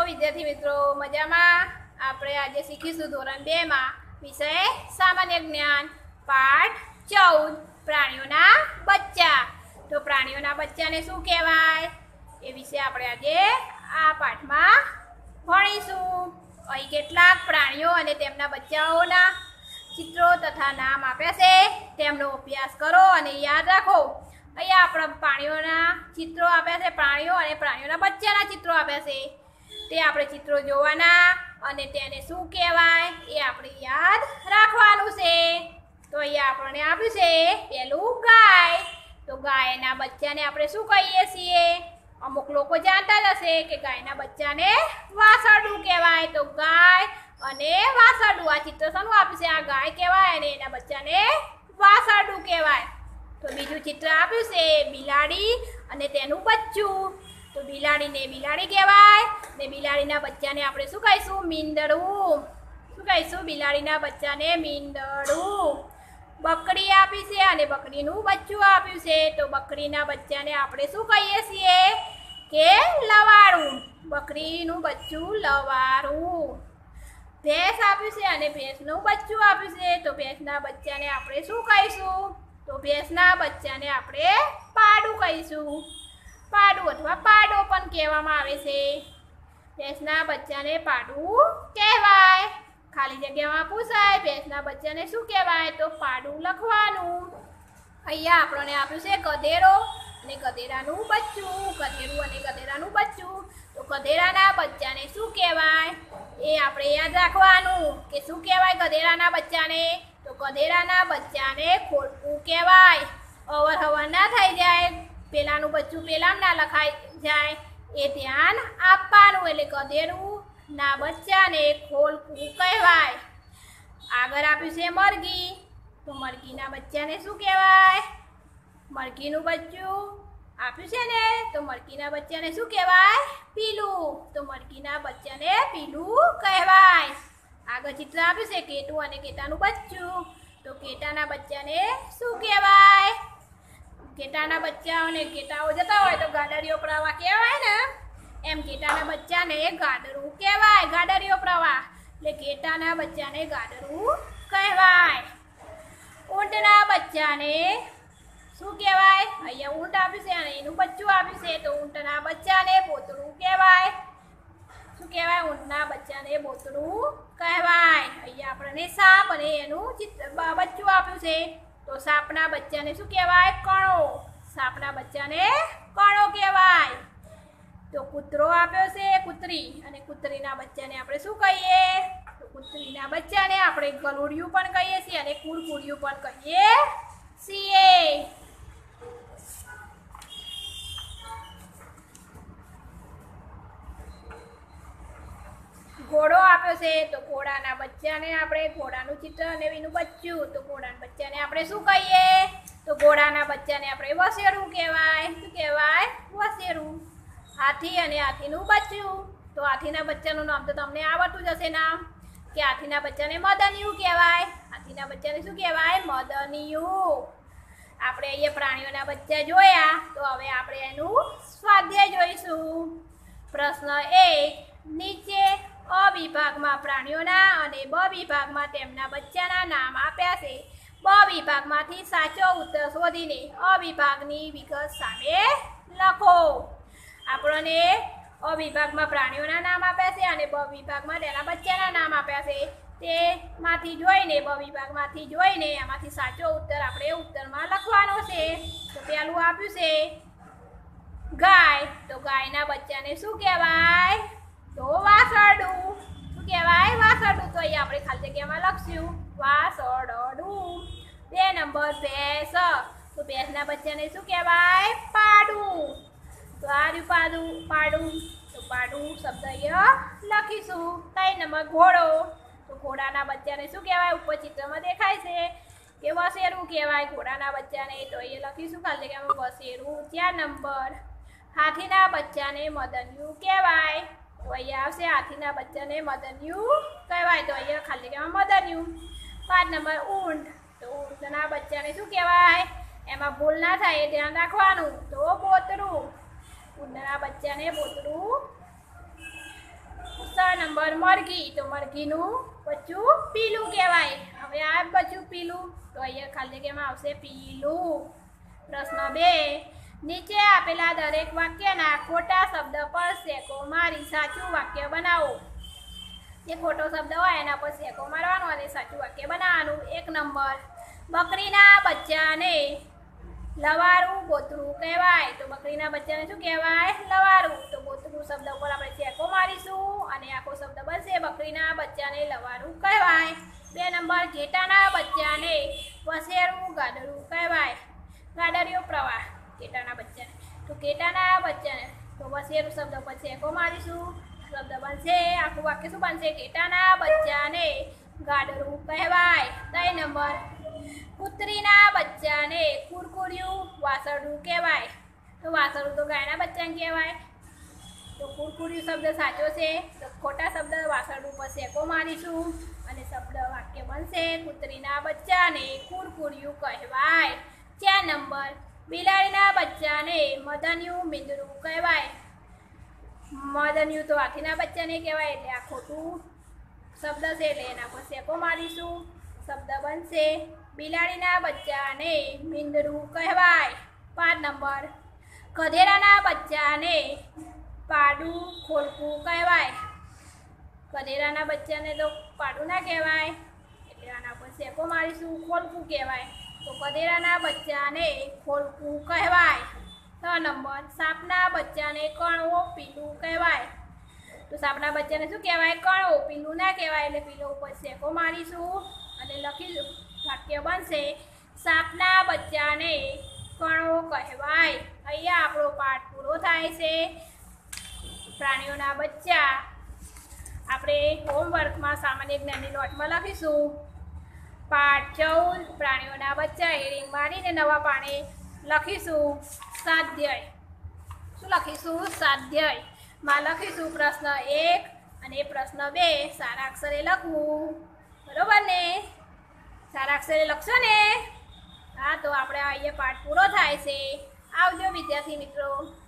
વિદ્યાર્થી મિત્રો મજામાં? આપણે આજે શીખીશું ધોરણ 2 માં વિષય સામાન્ય જ્ઞાન પાઠ 14 પ્રાણીઓના બચ્ચા। તો પ્રાણીઓના બચ્ચાને શું કહેવાય એ વિશે આપણે આજે આ પાઠમાં ભણીશું। અહીં કેટલાક પ્રાણીઓ અને તેમના બચ્ચાઓના ચિત્રો તથા નામ આપ્યા છે, તેમનો અભ્યાસ કરો અને યાદ રાખો। અહીંયા આપણા પ્રાણીઓના ચિત્રો આપ્યા છે, પ્રાણીઓ અને પ્રાણીઓના બચ્ચાના ચિત્રો આપ્યા છે, તે આપણે ચિત્રો જોવાના અને તેને શું કહેવાય એ આપણે યાદ રાખવાનું છે। તો અહીંયા આપણને આપ્યું છે પહેલું ગાય। તો ગાયના બચ્ચાને આપણે શું કહીએ છીએ? અમુક લોકો જાણતા જ હશે કે ગાયના બચ્ચાને વાછરડું કહેવાય। તો ગાય અને વાછરડું આ ચિત્ર શાનું આપ્યું છે? આ ગાય કહેવાય અને એના બચ્ચાને વાછરડું કહેવાય। તો બીજું ચિત્ર આપ્યું છે બિલાડી અને તેનું બચ્ચું। તો બિલાડીને બિલાડી કહેવાય ને બિલાડીના બચ્ચાને આપણે શું કહીશું? મીંદડું। શું કહીશું? બિલાડીના બચ્ચાને મીંદડું। બકરી આપી છે અને બકરીનું બચ્ચું આપ્યું છે। તો બકરીના બચ્ચાને આપણે શું કહીએ છીએ? કે લવારું। બકરીનું બચ્ચું લવારું। ભેંસ આપ્યું છે અને ભેંસનું બચ્ચું આપ્યું છે। તો ભેંસના બચ્ચાને આપણે શું કહીશું? તો ભેંસના બચ્ચાને આપણે પાડું કહીશું। પાડું અથવા પાડો પણ કહેવામાં આવે છે। ભેંસના બચ્ચાને પાડું કહેવાય। ખાલી જગ્યામાં પૂછાય ભેંસના બચ્ચાને શું કહેવાય? તો પાડું લખવાનું। અહીંયા આપણને આપ્યું છે ગધેડો અને ગધેડાનું બચ્ચું। ગધેડું અને ગધેડાનું બચ્ચું। તો ગધેડાના બચ્ચાને શું કહેવાય એ આપણે યાદ રાખવાનું કે શું કહેવાય ગધેડાના બચ્ચાને? તો ગધેડાના બચ્ચાને ખોડકું કહેવાય। અવર હવર ના થઈ જાય, પેલાનું બચ્ચું પેલામાં ના લખાઈ જાય એ ધ્યાન આપવાનું। એટલે ગધેડુંના બચ્ચાને ખોડકું કહેવાય। આગળ આપ્યું છે મરઘી। તો મરઘીના બચ્ચાને શું કહેવાય? મરઘીનું બચ્ચું આપ્યું છે ને, તો મરઘીના બચ્ચાને શું કહેવાય? પીલું। તો મરઘીના બચ્ચાને પીલું કહેવાય। આગળ ચિત્ર આપ્યું છે કેટું અને કેટાનું બચ્ચું। તો કેટાના બચ્ચાને શું કહેવાય? કેટાના બચ્ચાઓને કેટાઓ જતા હોય તો ગાડરિયો પ્રવાહ કહેવાય ને, એમ કેટાના બચ્ચાને ગાડરું કહેવાય। ગાડરિયો પ્રવાહ એટલે કેટાના બચ્ચાને ગાડરું કહેવાય। ઊંટના બચ્ચાને શું કહેવાય? અહીંયા ઊંટ આપ્યું છે અને એનું બચ્ચું આપ્યું છે। તો ઊંટના બચ્ચાને બોતડું કહેવાય। શું કહેવાય? ઊંટના બચ્ચાને બોતડું કહેવાય। અહીંયા આપણને સાપ અને એનું બચ્ચું આપ્યું છે। તો સાપના બચ્ચાને શું કહેવાય? કણો। સાપના બચ્ચાને કણો કહેવાય। તો કૂતરો આપ્યો છે કૂતરી અને કૂતરીના બચ્ચાને આપણે શું કહીએ? તો કૂતરીના બચ્ચાને આપણે ગલુડિયું પણ કહીએ છીએ અને કુરકુડિયું પણ કહીએ છીએ। ઘોડો આપ્યો છે। તો ઘોડાના બચ્ચાને આપણે ઘોડાનું ચિત્ર અને એનું બચ્ચું। તો ઘોડાના બચ્ચાને આપણે શું કહીએ? તો ઘોડાના બચ્ચાને આપણે વસેરું કહેવાય। શું કહેવાય? વસેરું। હાથી અને હાથીનું બચ્ચું। તો હાથીના બચ્ચાનું નામ તો તમને આવડતું જ હશે નામ કે હાથીના બચ્ચાને મદનિયું કહેવાય। હાથીના બચ્ચાને શું કહેવાય? મદનિયું। આપણે અહીંયા પ્રાણીઓના બચ્ચા જોયા, તો હવે આપણે એનું સ્વાધ્યાય જોઈશું। પ્રશ્ન 1 નીચે અ વિભાગમાં પ્રાણીઓના અને બ વિભાગમાં તેમના બચ્ચાના નામ આપ્યા છે। બ વિભાગમાંથી સાચો ઉત્તર શોધીને અ વિભાગની વિગત સામે લખો। આપણને અ વિભાગમાં પ્રાણીઓના નામ આપ્યા છે અને બ વિભાગમાં તેના બચ્ચાના નામ આપ્યા છે। તેમાંથી જોઈને બ વિભાગમાંથી જોઈને એમાંથી સાચો ઉત્તર આપણે ઉત્તરમાં લખવાનો છે। તો પહેલું આપ્યું છે ગાય। તો ગાયના બચ્ચાને શું કહેવાય? તો વાછરડું। શું કહેવાય? વાછરડું। તો અહીંયા આપણે ખાલી જગ્યામાં લખશું વાછરડું। 2 નંબર ભેંસ। તો ભેંસના બચ્ચાને શું કહેવાય? પાડું। તો આ પાડું। તો પાડું શબ્દ અહીંયા લખીશું। 3 નંબર ઘોડો। તો ઘોડાના બચ્ચાને શું કહેવાય? ઉપર ચિત્રમાં દેખાય છે કે વસેરું કહેવાય ઘોડાના બચ્ચાને। તો અહીંયા લખીશું ખાલી જગ્યામાં વસેરું। 4 નંબર હાથીના બચ્ચાને મદનિયું કહેવાય। તો અહીંયા આવશે હાથીના બચ્ચાને મદનિયું કહેવાય। તો અહીંયા ખાલી જગ્યામાં મદનિયું। 5 નંબર ઊંટ। તો ઊંટના બચ્ચાને શું કહેવાય? એમાં ભૂલ ના થાય એ ધ્યાન રાખવાનું। તો બોતડું। ઊંટના બચ્ચાને બોતડું નંબર મરઘી, તો મરઘીનું બચ્ચું પીલું કહેવાય. હવે આ બચ્ચું પીલું, તો અહીંયા ખાલી જગ્યામાં આવશે પીલું. પ્રશ્ન 2, નીચે આપેલા દરેક વાક્યના ખોટા શબ્દ પર સેકો મારી સાચું વાક્ય બનાવો. જે ખોટો શબ્દ હોય એના પર સેકો મારવાનો અને સાચું વાક્ય બનાવવાનું. 1 નંબર, બકરીના બચ્ચાને લવારું બોતરું કહેવાય. તો બકરીના બચ્ચાને શું કહેવાય? લવારું. તો બોતરું શબ્દ ઉપર આપણે સેકો મારીશું અને આખો શબ્દ બનશે બકરીના બચ્ચાને લવારું કહેવાય. 2 નંબર, ઘેટાના બચ્ચાને વસેરું ગાડરું કહેવાય. ગાડરિયો પ્રવાહ ઘેટાના બચ્ચાને. તો ઘેટાના બચ્ચાને તો વસેરું શબ્દ ઉપર સેકો મારીશું, શબ્દ બનશે આખું વાક્ય શું બનશે? ઘેટાના બચ્ચાને ગાડરું કહેવાય. 3 નંબર, કૂતરીના બચ્ચાને કુરકુરિયું વાસરડું કહેવાય. તો વાસરડું તો ગાયના બચ્ચાને કહેવાય. તો કુરકુરિયું શબ્દ સાચો છે, તો ખોટા શબ્દ વાસરડું પર સેકો મારીશું અને શબ્દ વાક્ય બનશે કૂતરીના બચ્ચાને કુરકુરિયું કહેવાય. 4 નંબર, બિલાડીના બચ્ચાને મદનિયું મીંદડું કહેવાય. મદનિયું તો હાથીના બચ્ચાને કહેવાય, એટલે આ ખોટું શબ્દ છે એટલે એના પર સેકો મારીશું, શબ્દ બનશે બિલાડીના બચ્ચાને મીંદડું કહેવાય. 5 નંબર, ગધેડાના બચ્ચાને પાડું ખોલકું કહેવાય. ગધેડાના બચ્ચાને તો પાડું ના કહેવાય એટલે આના પર સેકો મારીશું, ખોલકું કહેવાય. તો ગધેડાના બચ્ચાને ખોલકું કહેવાય. 6 નંબર, સાપના બચ્ચાને કણવો પીલું કહેવાય. તો સાપના બચ્ચાને શું કહેવાય? કણવો. પીલું ના કહેવાય એટલે પીલો ઉપર સેકો મારીશું અને લખીશું, વાક્ય બનશે સાપના બચ્ચાને કણવો કહેવાય. અહીંયા આપણો પાઠ પૂરો થાય છે. પ્રાણીઓના બચ્ચા આપણે હોમવર્કમાં સામાન્ય જ્ઞાનની નોટમાં લખીશું. પાઠ 14 પ્રાણીઓના બચ્ચા હેડિંગ મારીને નવા પાને લખીશું. સ્વાધ્યાય શું લખીશું? સ્વાધ્યાય માં લખીશું પ્રશ્ન 1 અને પ્રશ્ન 2 સારા અક્ષરે લખવું. બરોબર ને? સારા અક્ષરે લખશો ને? હા, તો આપણે અહીંયા પાઠ પૂરો થાય છે. આવજો વિદ્યાર્થી મિત્રો.